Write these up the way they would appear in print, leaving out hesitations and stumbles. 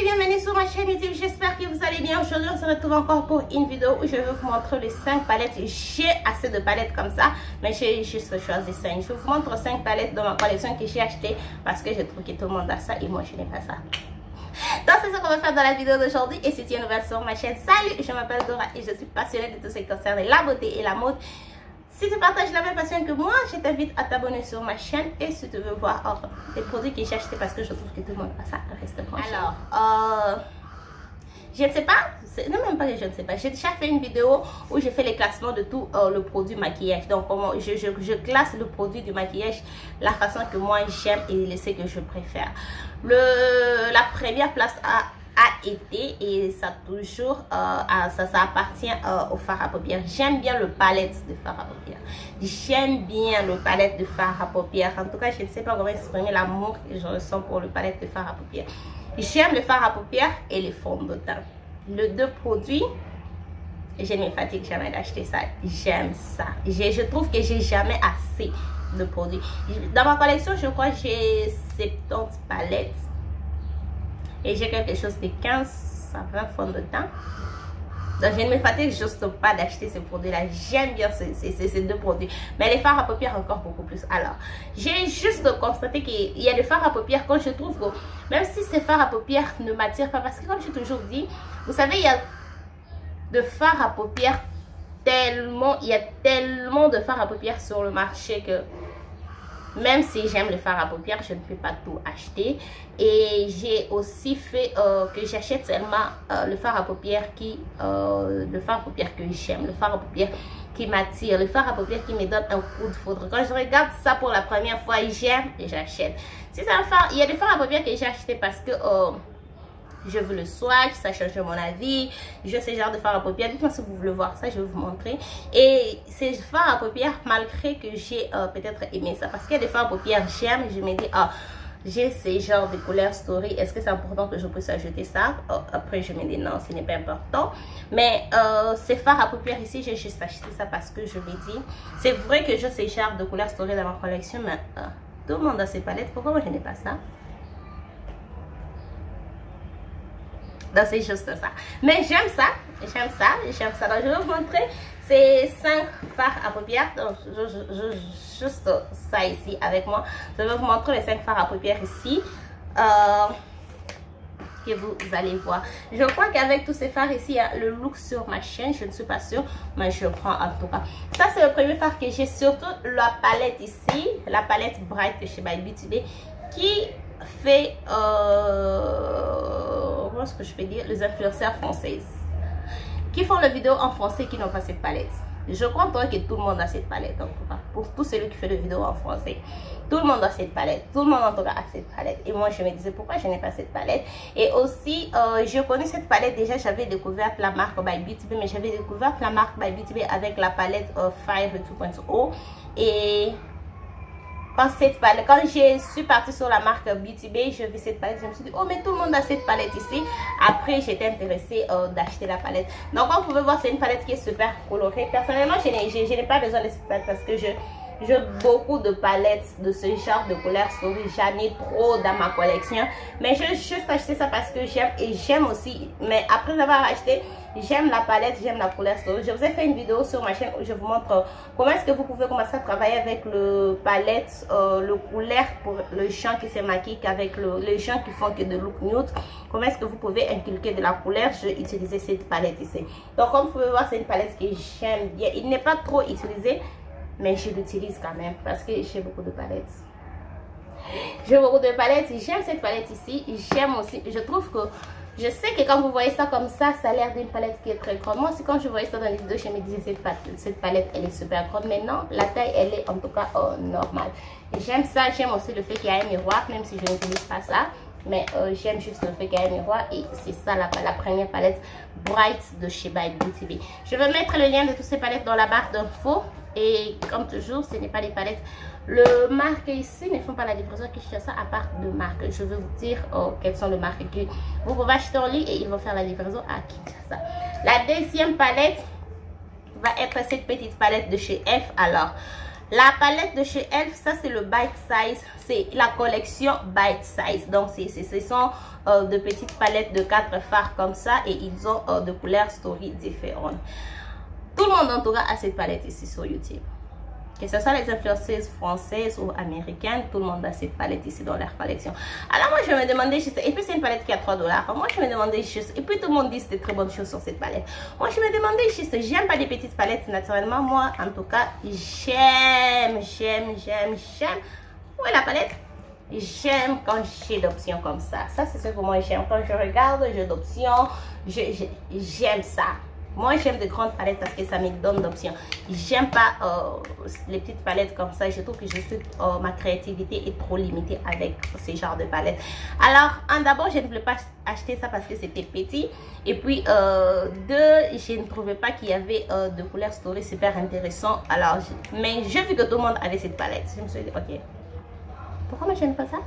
bienvenue sur ma chaîne YouTube, j'espère que vous allez bien. Aujourd'hui on se retrouve encore pour une vidéo où je vais vous montrer les 5 palettes. J'ai assez de palettes comme ça, mais j'ai juste choisi 5. Je vous montre 5 palettes dans ma collection que j'ai acheté parce que je trouve que tout le monde a ça et moi je n'ai pas ça. Donc c'est ce qu'on va faire dans la vidéo d'aujourd'hui. Et si tu es nouvelle sur ma chaîne, salut, je m'appelle Dora et je suis passionnée de tout ce qui concerne la beauté et la mode. Si tu partages la même passion que moi, je t'invite à t'abonner sur ma chaîne. Et si tu veux voir les produits que j'ai achetés parce que je trouve que tout le monde a ça, reste branché. Alors, je ne sais pas, non même pas que je ne sais pas, j'ai déjà fait une vidéo où je fais les classements de tout le produit maquillage. Donc comment je classe le produit du maquillage, la façon que moi j'aime et ce que je préfère. La première place a été, et ça toujours ça appartient au fard à paupières. J'aime bien le palette de fard à paupières. J'aime bien le palette de fard à paupières. En tout cas, je ne sais pas comment exprimer l'amour que je ressens pour le palette de fard à paupières. J'aime le fard à paupières et les fonds de teint. Les deux produits, je ne me fatigue jamais d'acheter ça. J'aime ça. Je trouve que j'ai jamais assez de produits. Dans ma collection, je crois que j'ai 70 palettes. Et j'ai quelque chose de 15 à 20 fonds de teint. Donc je ne me fatigue juste pas d'acheter ces produits-là. J'aime bien ces deux produits. Mais les fards à paupières encore beaucoup plus. Alors, j'ai juste constaté qu'il y a des fards à paupières quand je trouve que même si ces fards à paupières ne m'attirent pas, parce que comme j'ai toujours dit, vous savez, il y a de fards à paupières tellement, il y a tellement de fards à paupières sur le marché que même si j'aime le fard à paupières, je ne peux pas tout acheter. Et j'ai aussi fait que j'achète seulement le fard à paupières que j'aime, le fard à paupières qui m'attire, le fard à paupières qui me donne un coup de foudre. Quand je regarde ça pour la première fois, j'aime et j'achète. Si c'est un fard, il y a des fards à paupières que j'ai acheté parce que je veux le swatch, ça change mon avis. Je sais genre de fard à paupières. Dites-moi si vous voulez voir ça, je vais vous montrer. Et ces fards à paupières, malgré que j'ai peut-être aimé ça, parce qu'il y a des fards à paupières, j'aime, je me dis, j'ai ces genres de couleurs story, est-ce que c'est important que je puisse ajouter ça? Après, je me dis non, ce n'est pas important. Mais ces fards à paupières ici, j'ai juste acheté ça parce que je me dis, c'est vrai que j'ai ces genres de couleurs story dans ma collection, mais tout le monde a ces palettes, pourquoi moi je n'ai pas ça? Donc c'est juste ça. Mais j'aime ça. J'aime ça. J'aime ça. Donc je vais vous montrer ces 5 fards à paupières. Donc juste ça ici avec moi. Je vais vous montrer les 5 fards à paupières ici. Que vous allez voir. Je crois qu'avec tous ces fards ici, il y a le look sur ma chaîne. Je ne suis pas sûre. Mais je prends en tout cas. Ça c'est le premier fard que j'ai. Surtout la palette ici. La palette Bright de chez My Beauty Bay. Qui fait comment est-ce que je peux dire, les influenceurs françaises qui font les vidéos en français qui n'ont pas cette palette. Je crois que tout le monde a cette palette en tout cas. Pour tous ceux qui font des vidéos en français, tout le monde a cette palette. Tout le monde en tout cas a cette palette. Et moi je me disais pourquoi je n'ai pas cette palette. Et aussi je connais cette palette déjà. J'avais découvert la marque My Beauty Bay, mais j'avais découvert la marque My Beauty Bay avec la palette Fire 2.0. Et quand je suis partie sur la marque Beauty Bay, je vis cette palette, je me suis dit, oh mais tout le monde a cette palette ici. Après, j'étais intéressée d'acheter la palette. Donc, comme vous pouvez voir, c'est une palette qui est super colorée. Personnellement, je n'ai pas besoin de cette palette parce que j'ai beaucoup de palettes de ce genre de couleurs story. J'en ai trop dans ma collection. Mais j'ai juste acheté ça parce que j'aime et j'aime aussi. Mais après avoir acheté, j'aime la palette, j'aime la couleur story. Je vous ai fait une vidéo sur ma chaîne où je vous montre comment est-ce que vous pouvez commencer à travailler avec le palette, le couleur pour les gens qui se maquillent, avec les gens qui font que de look nude. Comment est-ce que vous pouvez inculquer de la couleur? Je vais utiliser cette palette ici. Donc comme vous pouvez voir, c'est une palette que j'aime bien. Il n'est pas trop utilisé, mais je l'utilise quand même parce que j'ai beaucoup de palettes. J'ai beaucoup de palettes. J'aime cette palette ici. J'aime aussi. Je trouve que je sais que quand vous voyez ça comme ça, ça a l'air d'une palette qui est très grande. Moi aussi, quand je voyais ça dans les vidéos, je me disais cette palette, elle est super grande. Mais non, la taille, elle est en tout cas normale. J'aime ça. J'aime aussi le fait qu'il y a un miroir, même si je n'utilise pas ça. Mais j'aime juste le fait qu'il y a un miroir. Et c'est ça la première palette Bright de chez My Beauty Bay. Je vais mettre le lien de toutes ces palettes dans la barre d'infos. Et comme toujours, ce n'est pas les palettes. Le marque ici ne font pas la livraison à Kinshasa à part de marques. Je vais vous dire quelles sont les marques que vous pouvez acheter en ligne et ils vont faire la livraison à Kinshasa. La deuxième palette va être cette petite palette de chez F. Alors, La palette de chez Elf, ça c'est le Bite Size. C'est la collection Bite Size. Donc ce sont de petites palettes de 4 fards comme ça. Et ils ont de couleurs story différentes. Tout le monde en tout cas a cette palette ici sur YouTube. Que ce soit les influenceuses françaises ou américaines, tout le monde a cette palette ici dans leur collection. Alors moi je me demandais juste, et puis c'est une palette qui a 3 $. Moi je me demandais juste, et puis tout le monde dit de très bonnes choses sur cette palette. Moi je me demandais juste, j'aime pas les petites palettes naturellement. Moi en tout cas, j'aime. Où est la palette? J'aime quand j'ai d'options comme ça. Ça c'est ce que moi j'aime. Quand je regarde, j'ai d'options. J'aime ça. Moi, j'aime de grandes palettes parce que ça me donne d'options. J'aime pas les petites palettes comme ça. Je trouve que ma créativité est trop limitée avec ce genre de palettes. Alors, d'abord, je ne voulais pas acheter ça parce que c'était petit. Et puis, deux, je ne trouvais pas qu'il y avait de couleurs story super intéressant. Alors, mais j'ai vu que tout le monde avait cette palette. Je me suis dit, ok, pourquoi moi, je n'aime pas ça?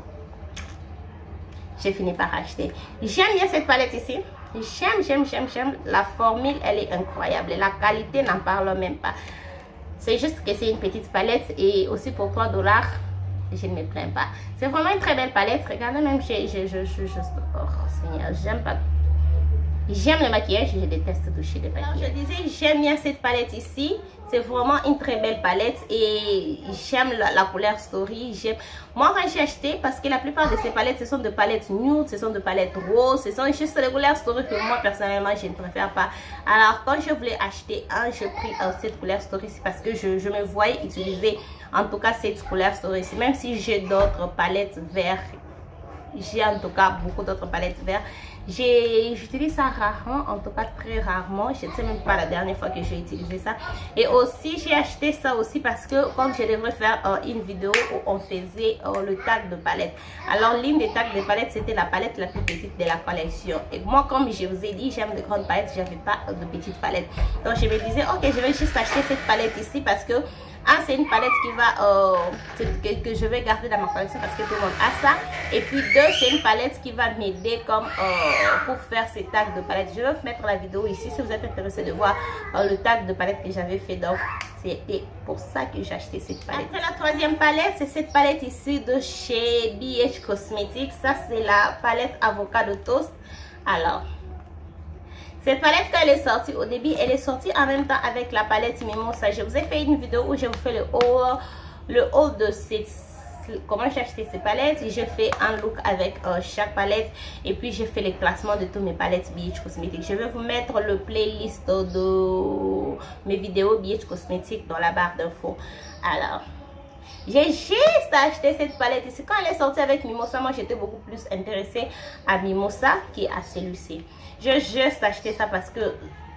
J'ai fini par acheter. J'aime bien cette palette ici. J'aime. La formule, elle est incroyable. La qualité, n'en parle même pas. C'est juste que c'est une petite palette. Et aussi pour 3 $, je ne me plains pas. C'est vraiment une très belle palette. Regardez même, oh Seigneur, j'aime pas. J'aime le maquillage, je déteste toucher le maquillage. Alors, je disais, j'aime bien cette palette ici. C'est vraiment une très belle palette et j'aime la couleur story. Moi, quand j'ai acheté, parce que la plupart de ces palettes, ce sont des palettes nude, ce sont des palettes roses, ce sont juste les couleurs story que moi, personnellement, je ne préfère pas. Alors, quand je voulais acheter j'ai pris cette couleur story parce que je me voyais utiliser, en tout cas, cette couleur story. Même si j'ai d'autres palettes vertes, j'ai en tout cas beaucoup d'autres palettes vertes. J'utilise ça rarement, en tout cas très rarement. Je ne sais même pas la dernière fois que j'ai utilisé ça. Et aussi j'ai acheté ça aussi parce que quand je devrais faire une vidéo où on faisait le tag de palette. Alors l'une des tags de palette, c'était la palette la plus petite de la collection. Et moi, comme je vous ai dit, j'aime de grandes palettes, j'avais pas de petites palettes. Donc je me disais, ok, je vais juste acheter cette palette ici parce que c'est une palette qui va que je vais garder dans ma collection parce que tout le monde a ça. Et puis deux, c'est une palette qui va m'aider comme pour faire ces tags de palette. Je vais vous mettre la vidéo ici si vous êtes intéressé de voir le tag de palette que j'avais fait. Donc c'était pour ça que j'ai acheté cette palette. Après, la troisième palette, c'est cette palette ici de chez BH Cosmetics. Ça c'est la palette Avocado Toast. Alors cette palette, quand elle est sortie au début, elle est sortie en même temps avec la palette Mimosa. Je vous ai fait une vidéo où je vous fais le haul de comment j'ai acheté ces palettes. J'ai fait un look avec chaque palette et puis j'ai fait les classements de toutes mes palettes BH Cosmetics. Je vais vous mettre le playlist de mes vidéos BH Cosmetics dans la barre d'infos. Alors, j'ai juste acheté cette palette ici. Quand elle est sortie avec Mimosa, moi j'étais beaucoup plus intéressée à Mimosa qu'à celui-ci. J'ai juste acheté ça parce que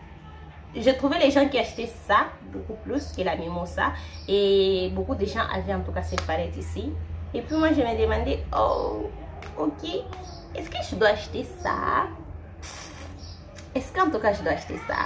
je trouvais les gens qui achetaient ça beaucoup plus que la Mimosa. Et beaucoup de gens avaient en tout cas cette palette ici. Et puis moi je me demandais, oh ok, est-ce que je dois acheter ça? Est-ce qu'en tout cas je dois acheter ça?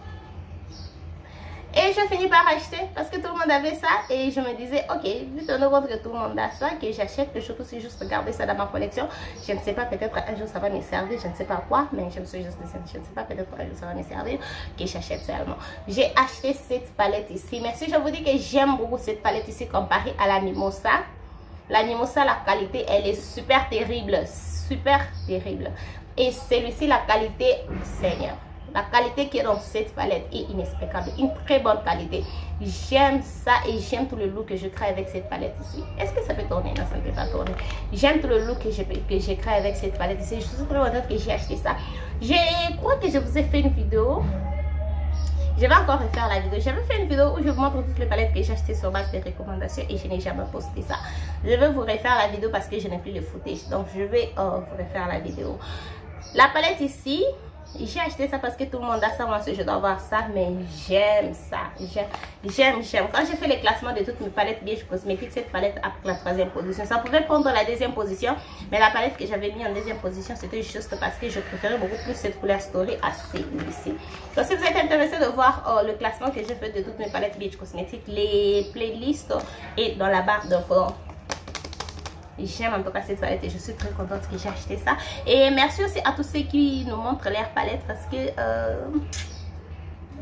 Et je finis par acheter parce que tout le monde avait ça. Et je me disais, ok, vu ton compte que tout le monde a ça, que j'achète, que je peux aussi juste garder ça dans ma collection. Je ne sais pas, peut-être un jour ça va me servir, je ne sais pas quoi. Mais je me suis juste dit, je ne sais pas, peut-être un jour ça va me servir, que j'achète seulement. J'ai acheté cette palette ici. Mais si je vous dis que j'aime beaucoup cette palette ici comparée à la Mimosa. La Mimosa, la qualité, elle est super terrible. Super terrible. Et celui-ci, la qualité, Seigneur. La qualité qui est dans cette palette est inexplicable. Une très bonne qualité. J'aime ça et j'aime tout le look que je crée avec cette palette ici. Est-ce que ça peut tourner? Non, ça ne peut pas tourner. J'aime tout le look que j'ai créé avec cette palette ici. Je suis très contente que j'ai acheté ça. Je crois que je vous ai fait une vidéo. Je vais encore refaire la vidéo. J'avais fait une vidéo où je vous montre toutes les palettes que j'ai achetées sur base des recommandations et je n'ai jamais posté ça. Je vais vous refaire la vidéo parce que je n'ai plus le footage. Donc je vais vous refaire la vidéo. La palette ici, j'ai acheté ça parce que tout le monde a ça. Moi aussi je dois avoir ça, mais j'aime ça. J'aime. Quand j'ai fait le classement de toutes mes palettes BH Cosmetics, cette palette a pris la 3e position. Ça pouvait prendre la 2e position, mais la palette que j'avais mis en 2e position, c'était juste parce que je préférais beaucoup plus cette couleur story à celui-ci. Donc si vous êtes intéressé de voir le classement que j'ai fait de toutes mes palettes BH Cosmetics, les playlists et dans la barre d'infos. J'aime en tout cas cette palette et je suis très contente que j'ai acheté ça. Et merci aussi à tous ceux qui nous montrent leurs palettes parce que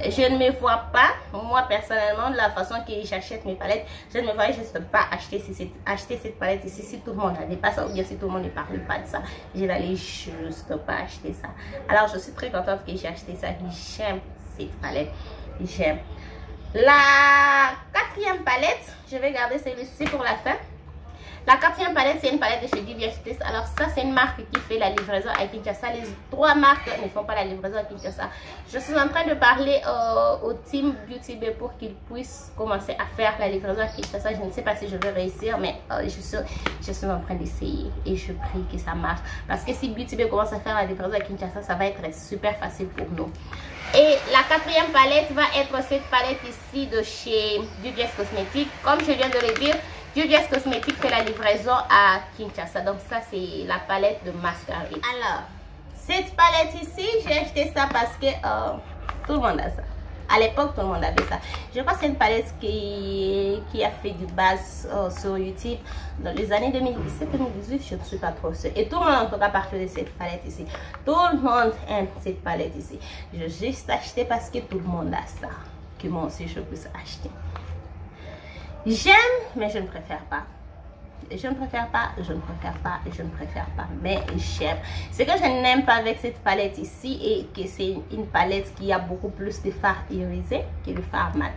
je ne me vois pas, moi personnellement, de la façon que j'achète mes palettes, je ne me vois juste pas acheter cette palette ici si tout le monde n'avait pas ça, ou bien si tout le monde ne parlait pas de ça, je n'allais juste pas acheter ça. Alors je suis très contente que j'ai acheté ça, j'aime cette palette, j'aime. La quatrième palette, je vais garder celle-ci pour la fin. La quatrième palette, c'est une palette de chez Juvia's Place. Alors ça, c'est une marque qui fait la livraison à Kinshasa. Les trois marques ne font pas la livraison à Kinshasa. Je suis en train de parler au team Beauty Bay pour qu'ils puissent commencer à faire la livraison à Kinshasa. Je ne sais pas si je vais réussir, mais je suis en train d'essayer. Et je prie que ça marche. Parce que si Beauty Bay commence à faire la livraison à Kinshasa, ça va être super facile pour nous. Et la quatrième palette va être cette palette ici de chez Juvia's Cosmetics. Comme je viens de le dire, Juvia's Cosmetics fait la livraison à Kinshasa. Donc ça, c'est la palette de mascara. Alors, cette palette ici, j'ai acheté ça parce que tout le monde a ça. À l'époque, tout le monde avait ça. Je crois que c'est une palette qui a fait du buzz sur YouTube dans les années 2017-2018. Je ne suis pas trop sûre. Et tout le monde en tout cas parle de cette palette ici. Tout le monde aime cette palette ici. J'ai juste acheté parce que tout le monde a ça. Que moi aussi, je puisse acheter. J'aime, mais je ne préfère pas. Je ne préfère pas, je ne préfère pas, je ne préfère pas, mais j'aime. Ce que je n'aime pas avec cette palette ici, et que c'est une palette qui a beaucoup plus de fard irisé que le fard mat.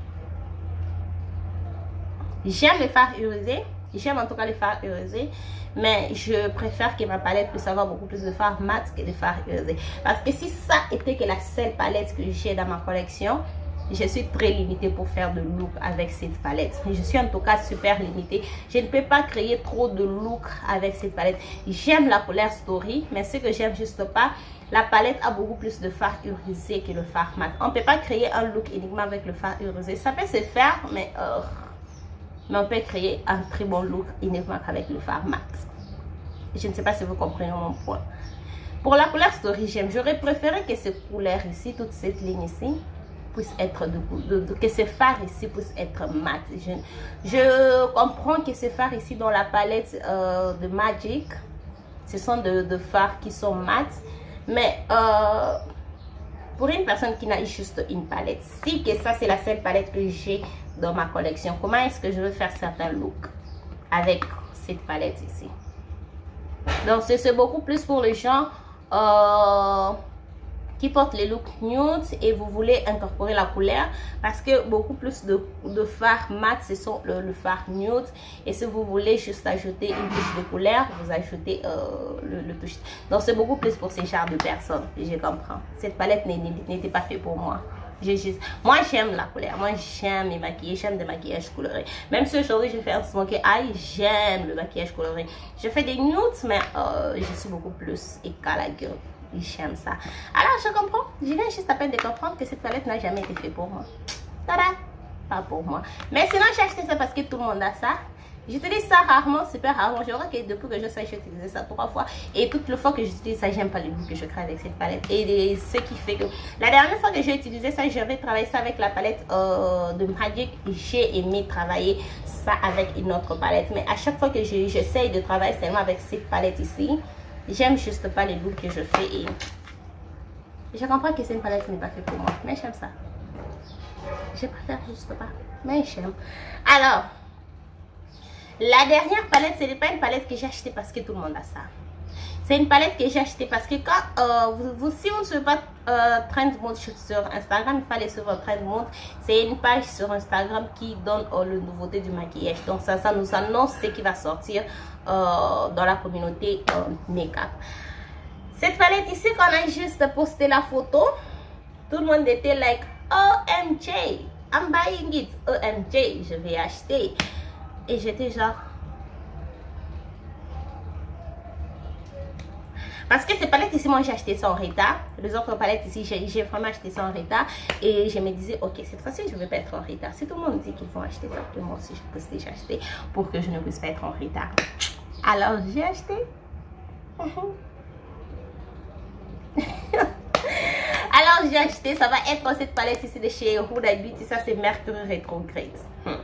J'aime les fards irisés, j'aime en tout cas les fards irisés, mais je préfère que ma palette puisse avoir beaucoup plus de fard mat que de fard irisé. Parce que si ça était que la seule palette que j'ai dans ma collection, je suis très limitée pour faire de look avec cette palette. Je suis en tout cas super limitée. Je ne peux pas créer trop de look avec cette palette. J'aime la couleur Story, mais ce que j'aime juste pas, la palette a beaucoup plus de fard irisé que le fard mat. On ne peut pas créer un look uniquement avec le fard irisé. Ça peut se faire, mais on peut créer un très bon look uniquement avec le fard mat. Je ne sais pas si vous comprenez mon point. Pour la couleur Story, j'aime. J'aurais préféré que cette couleur ici, toute cette ligne ici, puisse être que ces fards ici puissent être mat. Je comprends que ces fards ici dans la palette de Magic, ce sont de fards qui sont mat, mais pour une personne qui n'a juste une palette, si que ça c'est la seule palette que j'ai dans ma collection, comment est-ce que je veux faire certains looks avec cette palette ici? Donc c'est beaucoup plus pour les gens qui portent les looks nude et vous voulez incorporer la couleur, parce que beaucoup plus de fards mat, ce sont le fard nude, et si vous voulez juste ajouter une touche de couleur, vous ajoutez le touche. Donc c'est beaucoup plus pour ces genres de personnes, je comprends. Cette palette n'était pas faite pour moi. Moi j'aime la couleur, moi j'aime les maquillages, j'aime des maquillages colorés. Même si aujourd'hui je fais un smoky eye, j'aime le maquillage coloré. Je fais des nudes, mais je suis beaucoup plus éclat la gueule. J'aime ça. Alors je comprends, je viens juste à peine de comprendre que cette palette n'a jamais été faite pour moi. Tada! Pas pour moi. Mais sinon j'ai acheté ça parce que tout le monde a ça. J'utilise ça rarement, super rarement. Je crois que depuis que je sais, j'ai utilisé ça 3 fois. Et toutes les fois que j'utilise ça, j'aime pas le look que je crée avec cette palette. Et ce qui fait que la dernière fois que j'ai utilisé ça, j'avais travaillé ça avec la palette de Magic. J'ai aimé travailler ça avec une autre palette. Mais à chaque fois que j'essaye de travailler seulement avec cette palette ici, j'aime juste pas les looks que je fais. Et je comprends que c'est une palette qui n'est pas faite pour moi. Mais j'aime ça. Je préfère juste pas. Mais j'aime. Alors, la dernière palette, ce n'est pas une palette que j'ai achetée parce que tout le monde a ça. C'est une palette que j'ai achetée parce que quand si vous ne suivez pas Trend Mode sur Instagram, il fallait suivre Trend Mode. C'est une page sur Instagram qui donne le nouveauté du maquillage. Donc ça nous annonce ce qui va sortir dans la communauté make-up. Cette palette ici, quand on a juste posté la photo, tout le monde était like, OMG, I'm buying it, OMG, je vais acheter. Et j'étais genre... Parce que ces palettes ici, moi j'ai acheté ça en retard. Les autres palettes ici, j'ai vraiment acheté ça en retard. Et je me disais, ok, cette fois-ci, je ne vais pas être en retard. Si tout le monde dit qu'ils vont acheter ça, que moi aussi je peux déjà acheter pour que je ne puisse pas être en retard. Alors j'ai acheté. Alors j'ai acheté, ça va être cette palette ici de chez Huda Beauty. Ça c'est Mercury Retrograde.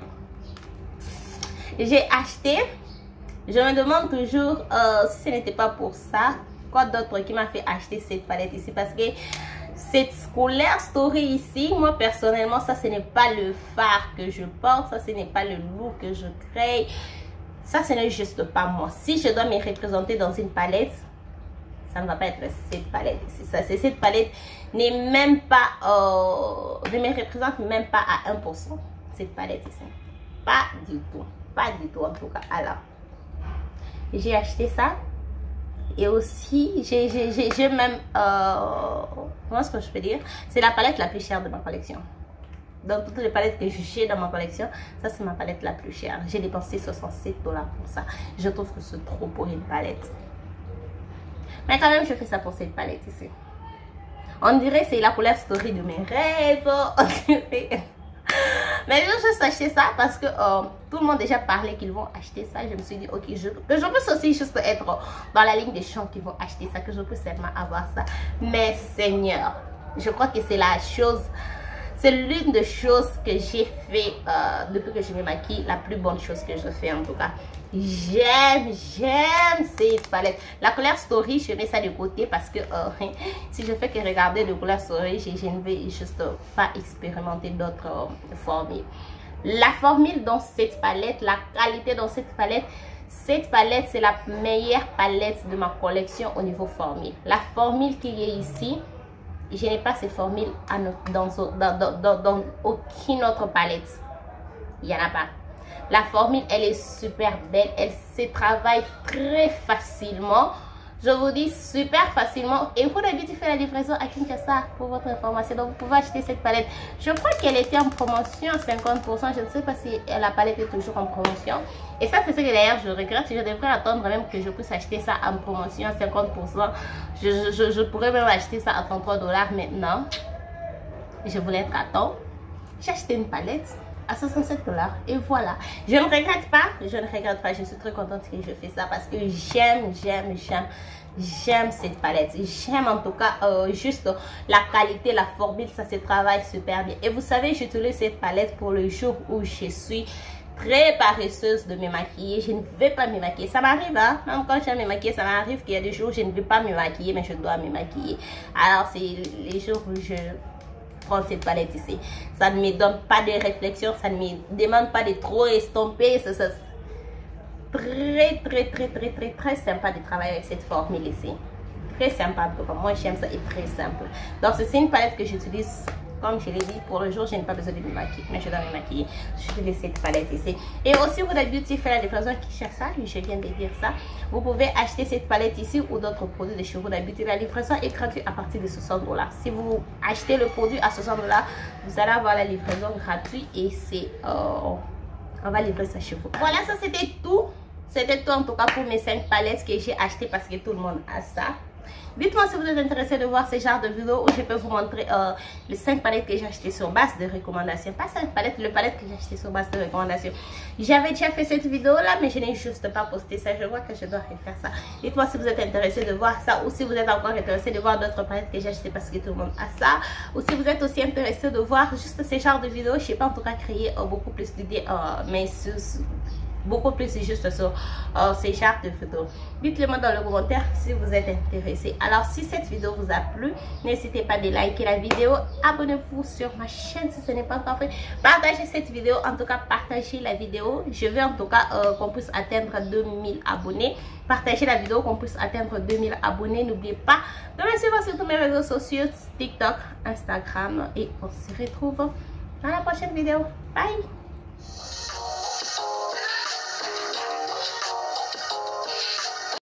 J'ai acheté. Je me demande toujours si ce n'était pas pour ça, quoi d'autre qui m'a fait acheter cette palette ici, parce que cette scolaire story ici, moi personnellement, ça ce n'est pas le phare que je porte, ça ce n'est pas le look que je crée, ça ce n'est juste pas moi. Si je dois me représenter dans une palette, ça ne va pas être cette palette ici. Ça, c'est cette palette n'est même pas, ne me représente même pas à 1%. Cette palette ici, pas du tout en tout cas. Alors, j'ai acheté ça. Et aussi, j'ai même, comment est-ce que je peux dire, c'est la palette la plus chère de ma collection. Dans toutes les palettes que j'ai dans ma collection, ça c'est ma palette la plus chère. J'ai dépensé 67$ pour ça. Je trouve que c'est trop pour une palette. Mais quand même, je fais ça pour cette palette ici. On dirait que c'est la couleur story de mes rêves. On dirait... Mais j'ai juste acheté ça parce que tout le monde déjà parlait qu'ils vont acheter ça. Je me suis dit, ok, que je peux aussi juste être dans la ligne des gens qui vont acheter ça, que je peux seulement avoir ça. Mais Seigneur, je crois que c'est la chose, c'est l'une des choses que j'ai fait depuis que je me maquille, la plus bonne chose que je fais en tout cas. J'aime cette palette. La couleur story, je mets ça de côté parce que si je fais que regarder de couleur story, je ne vais juste pas expérimenter d'autres formules. La formule dans cette palette, la qualité dans cette palette c'est la meilleure palette de ma collection au niveau formule. La formule qui est ici, je n'ai pas ces formules dans aucune autre palette. Il n'y en a pas. La formule, elle est super belle. Elle se travaille très facilement. Je vous dis super facilement. Et vous avez fait la livraison à Kinshasa pour votre information. Donc, vous pouvez acheter cette palette. Je crois qu'elle était en promotion à 50%. Je ne sais pas si la palette est toujours en promotion. Et ça, c'est ce que d'ailleurs je regrette. Je devrais attendre même que je puisse acheter ça en promotion à 50%. Je pourrais même acheter ça à 33$. Maintenant, je voulais être à temps. J'ai acheté une palette à 67$. Et voilà. Je ne regrette pas. Je suis très contente que je fais ça parce que j'aime cette palette. J'aime en tout cas juste la qualité, la formule. Ça se travaille super bien. Et vous savez, j'utilise cette palette pour le jour où je suis très paresseuse de me maquiller. Je ne vais pas me maquiller. Ça m'arrive, hein. Même quand je vais me maquiller, ça m'arrive qu'il y a des jours où je ne vais pas me maquiller, mais je dois me maquiller. Alors, c'est les jours où je prends cette palette ici. Ça ne me donne pas de réflexion, ça ne me demande pas de trop estomper. C'est très sympa de travailler avec cette formule ici. Très sympa. Moi, j'aime ça et très simple. Donc, c'est une palette que j'utilise. Comme je l'ai dit, pour le jour, je n'ai pas besoin de me maquiller, mais je dois me maquiller. J'utilise cette palette ici. Et aussi, vous avez Beauty fait la livraison qui cherche ça, je viens de dire ça. Vous pouvez acheter cette palette ici ou d'autres produits de chez vous. La Beauty, la livraison est gratuite à partir de 60$. Si vous achetez le produit à 60$, vous allez avoir la livraison gratuite et c'est on va livrer ça chez vous. Voilà, ça c'était tout. C'était tout en tout cas pour mes 5 palettes que j'ai achetées parce que tout le monde a ça. Dites-moi si vous êtes intéressé de voir ce genre de vidéo où je peux vous montrer les 5 palettes que j'ai achetées sur base de recommandations. Pas 5 palettes, le palette que j'ai acheté sur base de recommandations. J'avais déjà fait cette vidéo là, mais je n'ai juste pas posté ça. Je vois que je dois refaire ça. Dites-moi si vous êtes intéressé de voir ça ou si vous êtes encore intéressé de voir d'autres palettes que j'ai achetées parce que tout le monde a ça. Ou si vous êtes aussi intéressé de voir juste ce genre de vidéo. Je ne sais pas en tout cas créer beaucoup plus d'idées, mais beaucoup plus juste sur ces chartes de photos. Dites-le moi dans le commentaire si vous êtes intéressé. Alors si cette vidéo vous a plu, n'hésitez pas de liker la vidéo, abonnez-vous sur ma chaîne si ce n'est pas encore fait, partagez cette vidéo, en tout cas partagez la vidéo. Je veux en tout cas qu'on puisse atteindre 2000 abonnés. Partagez la vidéo, qu'on puisse atteindre 2000 abonnés. N'oubliez pas de me suivre sur tous mes réseaux sociaux, TikTok, Instagram, et on se retrouve dans la prochaine vidéo. Bye.